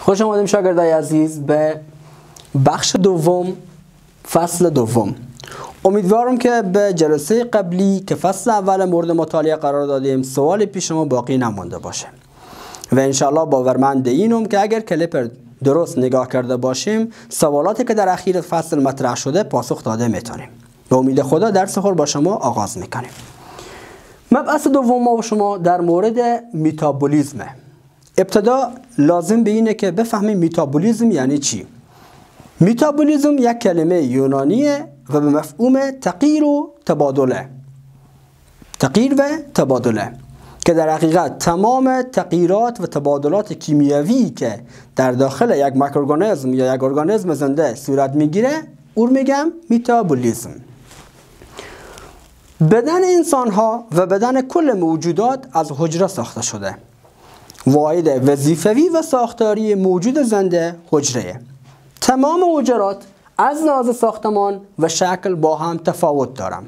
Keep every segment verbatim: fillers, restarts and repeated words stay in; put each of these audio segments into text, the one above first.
خوش آمدیم شاگردای عزیز به بخش دوم فصل دوم. امیدوارم که به جلسه قبلی که فصل اول مورد مطالعه قرار دادیم سوال پیش ما باقی نمانده باشه و انشالله باورمند اینم که اگر کلیپ درست نگاه کرده باشیم سوالاتی که در اخیر فصل مطرح شده پاسخ داده میتونیم. به امید خدا درس خود با شما آغاز میکنیم. مبحث دوم ما با شما در مورد میتابولیزمه. ابتدا لازم به اینه که بفهمیم میتابولیزم یعنی چی. میتابولیزم یک کلمه یونانیه و به مفهوم تغییر و تبادله. تغییر و تبادله که در حقیقت تمام تغییرات و تبادلات کیمیایی که در داخل یک میکروارگانیسم یا یک ارگانیسم زنده صورت میگیره اون میگم میتابولیزم. بدن انسان ها و بدن کل موجودات از حجره ساخته شده. واحد وظیفوی و ساختاری موجود زنده حجره. تمام حجرات از لحاظ ساختمان و شکل با هم تفاوت دارن،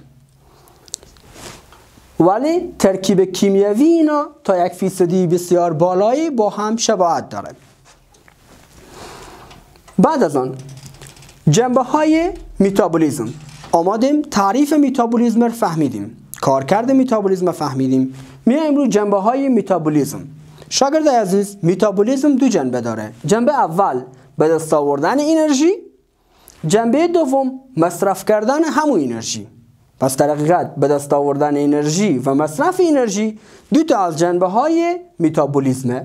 ولی ترکیب کیمیایی اینا تا یک فیصدی بسیار بالایی با هم شباهت داره. بعد از آن جنبه های میتابولیزم آمادیم، تعریف میتابولیزم رو فهمیدیم، کارکرد میتابولیزم رو فهمیدیم. میایم رو جنبه های میتابولیزم. شاگرد عزیز، میتابولیزم دو جنبه داره. جنبه اول به دست آوردن انرژی، جنبه دوم مصرف کردن همون انرژی. پس در حقیقت به دست آوردن انرژی و مصرف انرژی دو تا از جنبه های میتابولیزمه.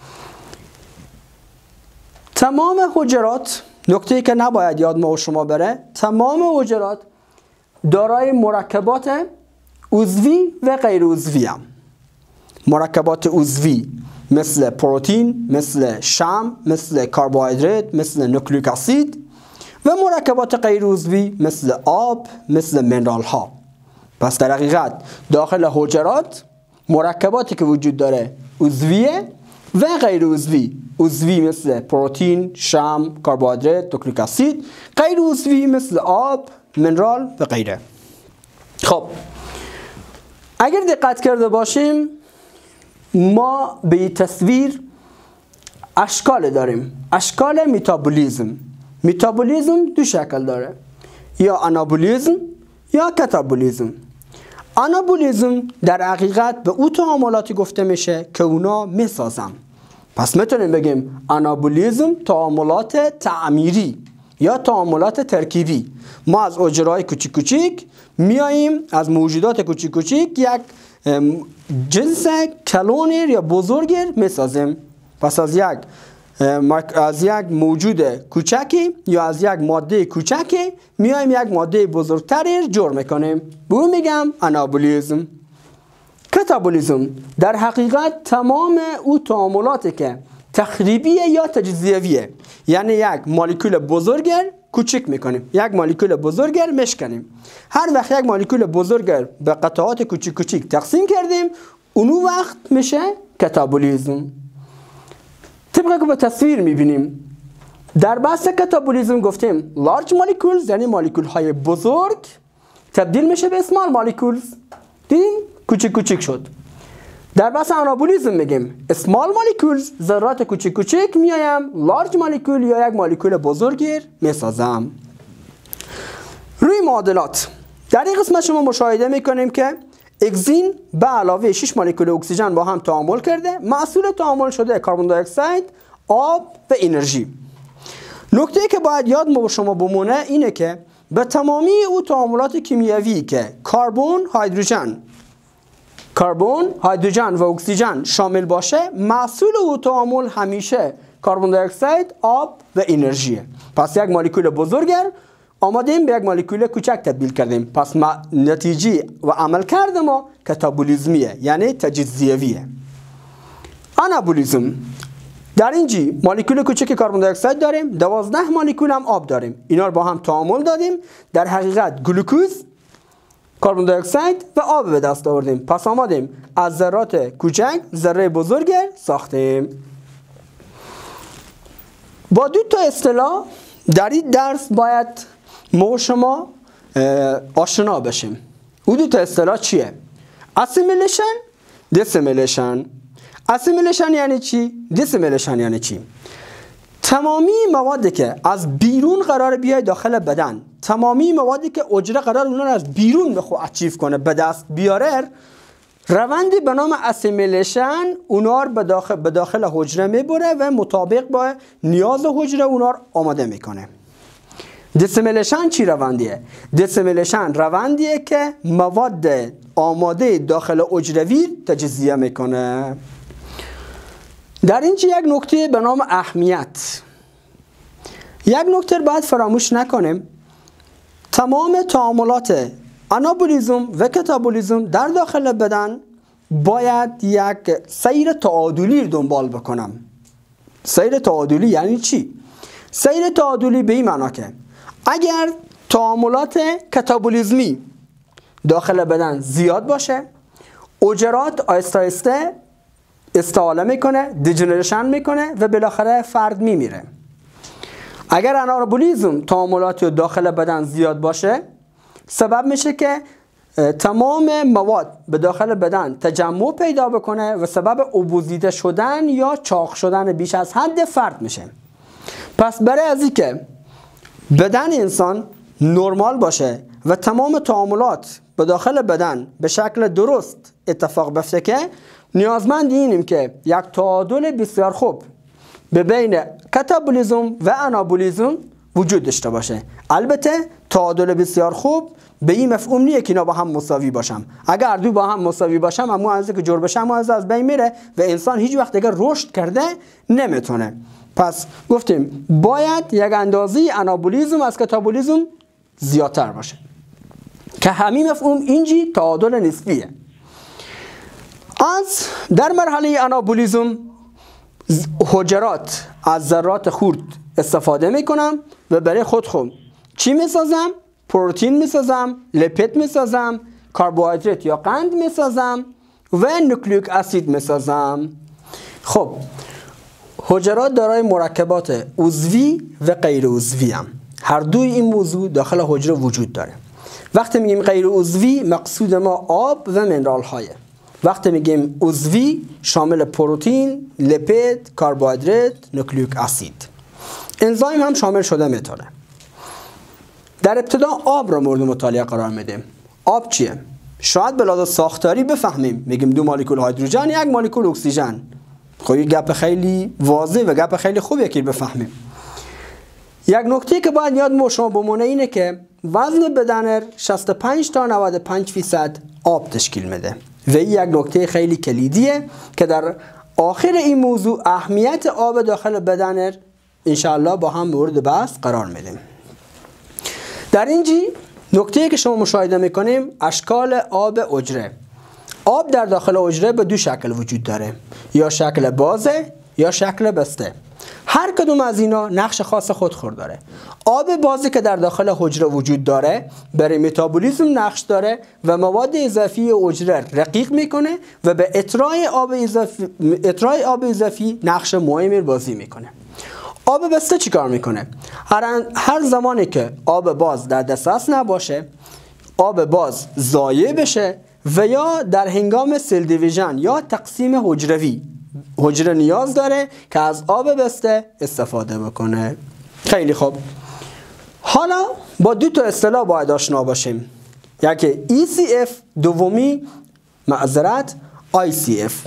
تمام حجرات، نکته که نباید یاد ما و شما بره، تمام حجرات دارای مرکبات عضوی و غیر عضوی هم. مرکبات عضوی مثل پروتئین، مثل شحم، مثل کربوهیدرات، مثل نوکلیک اسید و مرکبات غیر عضوی مثل آب، مثل منرال ها. پس در حقیقت داخل حجرات مرکباتی که وجود داره عضویه و غیر عضوی. عضوی مثل پروتئین، شحم، کربوهیدرات، نوکلیک اسید، غیر عضوی مثل آب، منرال و غیره. خب اگر دقت کرده باشیم ما به این تصویر اشکال داریم. اشکال میتابولیزم. میتابولیزم دو شکل داره، یا آنابولیزم یا کاتابولیزم. آنابولیزم در حقیقت به او تعاملاتی گفته میشه که اونا میسازن. پس میتونیم بگیم آنابولیزم تعاملات تعمیری یا تعاملات ترکیبی. ما از حجره‌های کوچیک کوچیک میاییم از موجودات کوچیک کوچیک یک جنس کلونر یا بزرگیر میسازیم. پس از یک از یک موجود کوچکی یا از یک ماده کوچکی میایم یک ماده بزرگتری جور میکنیم. به اون میگم آنابولیزم. کاتابولیزم در حقیقت تمام او تعاملاتی که تخریبیه یا تجزیویه، یعنی یک مولکول بزرگر کوچک میکنیم، یک مولکول بزرگر مشکنیم. هر وقت یک مولکول بزرگر به قطعات کوچیک کوچیک تقسیم کردیم اونو وقت میشه کاتابولیزم. طبقه که به تصویر میبینیم در بحث کاتابولیزم گفتیم لارج مولکولز یعنی مولکول های بزرگ تبدیل میشه به اسمال مولکولز. دیدیم کوچیک کوچیک شد. در بحث آنابولیزم میگیم اسمال مولکولز ذرات کوچیک کوچیک میایم لارج مولکول یا یک مولکول بزرگی میسازم. روی معادلات در این قسمت شما مشاهده میکنیم که اکسین به علاوه شش مولکول اکسیژن با هم تعامل کرده. محصول تعامل شده کربن دی اکساید، آب و انرژی. نکته که باید یاد ما شما بمونه اینه که به تمامی او تعاملات کیمیایی که کربن، هیدروژن، کربن، هیدروژن و اکسیژن شامل باشه، محصول او تعامل همیشه کربن دی اکساید، آب و انرژیه. پس یک مولکول بزرگر آمادیم به یک مولکول کوچک تبدیل کردیم. پس نتیجه و عمل کرده ما کاتابولیزمیه یعنی تجزیویه. آنابولیزم در اینجی مولکول کوچک کربن دی اکساید داریم، دوازده مولکول هم آب داریم. اینا رو با هم تعامل دادیم، در حقیقت گلوکوز، کربن دی اکساید و آب به دست آوردیم. پس آمادیم از ذرات کوچک ذره بزرگ ساختیم. با دو تا اصطلاح در این درس باید ما و شما آشنا بشیم. او دو تا اصطلاح چیه؟ اسیمیلیشن، دیسیمیلیشن. اسیمیلیشن یعنی چی؟ دیسیمیلیشن یعنی چی؟ تمامی موادی که از بیرون قرار بیای داخل بدن، تمامی موادی که حجره قرار اونها رو از بیرون به خود اچیو کنه، به دست بیاره، روندی به نام اسیمیلیشن اونها رو به داخل, به داخل حجره میبره و مطابق با نیاز حجره اونها رو آماده میکنه. دیسیمیلیشن چی روندیه؟ دیسیمیلیشن روندیه که مواد آماده داخل حجروی تجزیه میکنه. در اینجا یک نکته به نام اهمیت، یک نکته باید فراموش نکنیم، تمام تعاملات آنابولیزم و کاتابولیزم در داخل بدن باید یک سیر تعادلی دنبال بکنم. سیر تعادلی یعنی چی؟ سیر تعادلی به این معنا که اگر تعاملات کاتابولیزمی داخل بدن زیاد باشه، حجرات آهسته آهسته استحاله میکنه، دیجنریشن میکنه و بالاخره فرد میمیره. اگر آنابولیزم تعاملات داخل بدن زیاد باشه، سبب میشه که تمام مواد به داخل بدن تجمع پیدا بکنه و سبب ابوزیده شدن یا چاق شدن بیش از حد فرد میشه. پس برای از این که بدن انسان نرمال باشه و تمام تعاملات به داخل بدن به شکل درست اتفاق بیفته، که نیازمند اینیم که یک تعادل بسیار خوب به بین کاتابولیزم و آنابولیزم وجود داشته باشه. البته تعادل بسیار خوب به این مفهوم نیه که اینا با هم مساوی باشم. اگر دو با هم مساوی باشم، اما از که جور بشم از از بین میره و انسان هیچ وقت دیگه رشد کرده نمیتونه. پس گفتیم باید یک اندازه آنابولیزم از کاتابولیزم زیادتر باشه، که همین مفهوم اینجی تعادل نسبیه. از در مرحله آنابولیزم حجرات از ذرات خرد استفاده میکنم و برای خود خود چی میسازم؟ پروتئین میسازم، لیپید میسازم، کربوهیدرات یا قند میسازم و نوکلیک اسید میسازم. خب حجرات دارای مرکبات عضوی و غیر عضوی هم. هر دوی این موضوع داخل حجره وجود داره. وقتی میگیم غیر عضوی، مقصود ما آب و منرال هایه. وقتی میگیم عضوی، شامل پروتئین، لیپید، کربوهیدرات، نوکلیک اسید. انزایم هم شامل شده میتونه. در ابتدا آب را مورد مطالعه قرار میدیم. آب چیه؟ شاید به لحاظ ساختاری بفهمیم، میگیم دو مولکول هیدروژن یک مولکول اکسیژن. خب این گپ خیلی واضح و گپ خیلی خوبیه که بفهمیم. یک نکته که باید یاد ما شما بمونه اینه که وزن بدن شصت و پنج تا نود و پنج فیصد آب تشکیل میده و این یک نکته خیلی کلیدیه که در آخر این موضوع اهمیت آب داخل بدن انشاءالله با هم مورد بحث قرار میدیم. در اینجی نکته‌ای که شما مشاهده میکنیم اشکال آب حجره. آب در داخل حجره به دو شکل وجود داره، یا شکل بازه یا شکل بسته. هر کدوم از اینا نقش خاص خود خود داره. آب بازی که در داخل حجره وجود داره برای متابولیسم نقش داره و مواد اضافی حجره رقیق میکنه و به اطراء آب اضافی اطراء آب اضافی نقش مهمی بازی میکنه. آب بسته چی کار میکنه؟ هر, هر زمانی که آب باز در دسترس نباشه، آب باز ضایع بشه و یا در هنگام سل دیویژن یا تقسیم حجروی حجره نیاز داره که از آب بسته استفاده بکنه. خیلی خوب. حالا با دو تا اصطلاح باید آشنا باشیم. یکی ای سی اف، دومی معذرت آی سی اف.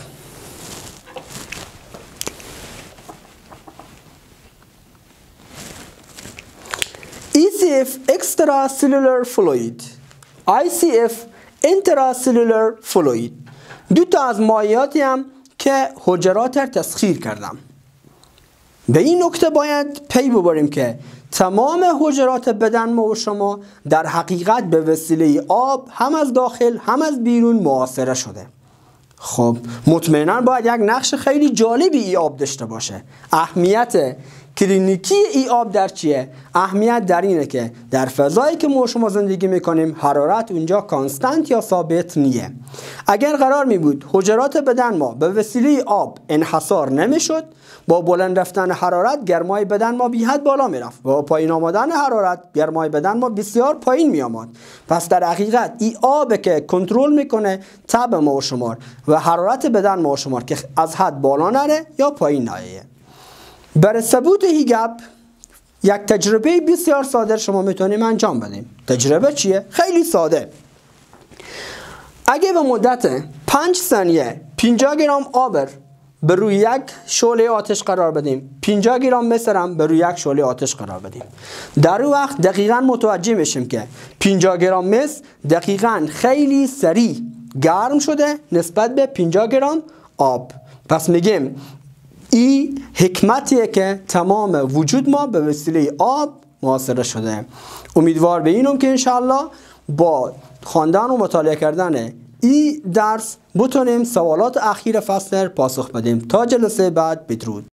ای سی اف extracellular fluid، آی سی اف intracellular fluid. دو تا از مایعاتی هم که حجرات را تسخیر کردم. به این نکته باید پی ببریم که تمام حجرات بدن ما و شما در حقیقت به وسیله آب هم از داخل هم از بیرون معاصره شده. خب مطمئنا باید یک نقش خیلی جالبی ای آب داشته باشه. اهمیت کلینیکی ای آب در چیه؟ اهمیت در اینه که در فضایی که ما شما زندگی میکنیم حرارت اونجا کانستانت یا ثابت نیه. اگر قرار می بود حجرات بدن ما به وسیله آب انحصار نمیشد، با بلند رفتن حرارت گرمای بدن ما بی حد بالا میرفت و با پایین آمدن حرارت گرمای بدن ما بسیار پایین می آمد. پس در حقیقت ای آب که کنترل میکنه تب ما و شما و حرارت بدن ما و شما که از حد بالا نره یا پایین نیایه. برای ثبوت هی گپ یک تجربه بسیار ساده شما میتونیم انجام بدیم. تجربه چیه؟ خیلی ساده. اگه به مدت پنج ثانیه پنجاه گرم آب به روی یک شعله آتش قرار بدیم، پنجاه گرم مصر هم به روی یک شعله آتش قرار بدیم، در اون وقت دقیقاً متوجه میشیم که پنجاه گرم مصر دقیقاً خیلی سریع گرم شده نسبت به پنجاه گرم آب. پس میگیم این حکمتیه که تمام وجود ما به وسیله آب محاصره شده. امیدوار به اینم که انشالله با خواندن و مطالعه کردن این درس بتونیم سوالات اخیر فصل پاسخ بدیم. تا جلسه بعد، بدرود.